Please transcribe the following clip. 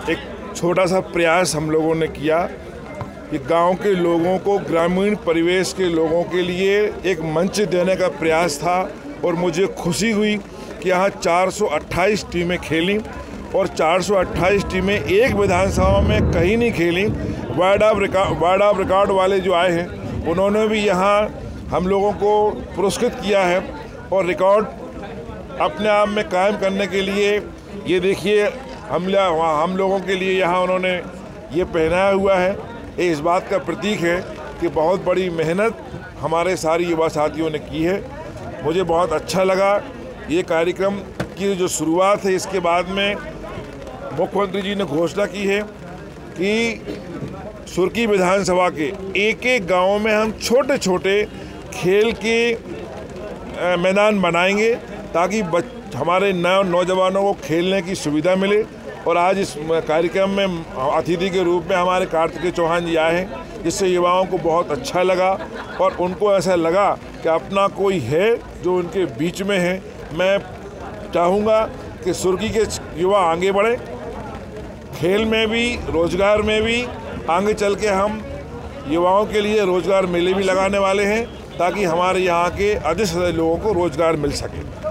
एक छोटा सा प्रयास हम लोगों ने किया कि गांव के लोगों को, ग्रामीण परिवेश के लोगों के लिए एक मंच देने का प्रयास था। और मुझे खुशी हुई कि यहाँ 428 टीमें खेलीं और 428 टीमें एक विधानसभा में कहीं नहीं खेलीं। वर्ल्ड ऑफ रिकॉर्ड वाले जो आए हैं उन्होंने भी यहाँ हम लोगों को पुरस्कृत किया है। और रिकॉर्ड अपने आप में कायम करने के लिए ये देखिए हम लोगों के लिए यहाँ उन्होंने ये पहनाया हुआ है। ये इस बात का प्रतीक है कि बहुत बड़ी मेहनत हमारे सारे युवा साथियों ने की है। मुझे बहुत अच्छा लगा ये कार्यक्रम की जो शुरुआत है। इसके बाद में मुख्यमंत्री जी ने घोषणा की है कि सुरकी विधानसभा के एक एक गाँव में हम छोटे छोटे खेल के मैदान बनाएंगे ताकि हमारे नौजवानों को खेलने की सुविधा मिले। और आज इस कार्यक्रम में अतिथि के रूप में हमारे कार्तिकेय चौहान जी आए हैं, जिससे युवाओं को बहुत अच्छा लगा और उनको ऐसा लगा कि अपना कोई है जो उनके बीच में है। मैं चाहूँगा कि सुरकी के युवा आगे बढ़े, खेल में भी, रोजगार में भी। आगे चल के हम युवाओं के लिए रोजगार मेले भी लगाने वाले हैं ताकि हमारे यहाँ के अधिक से अधिक लोगों को रोजगार मिल सके।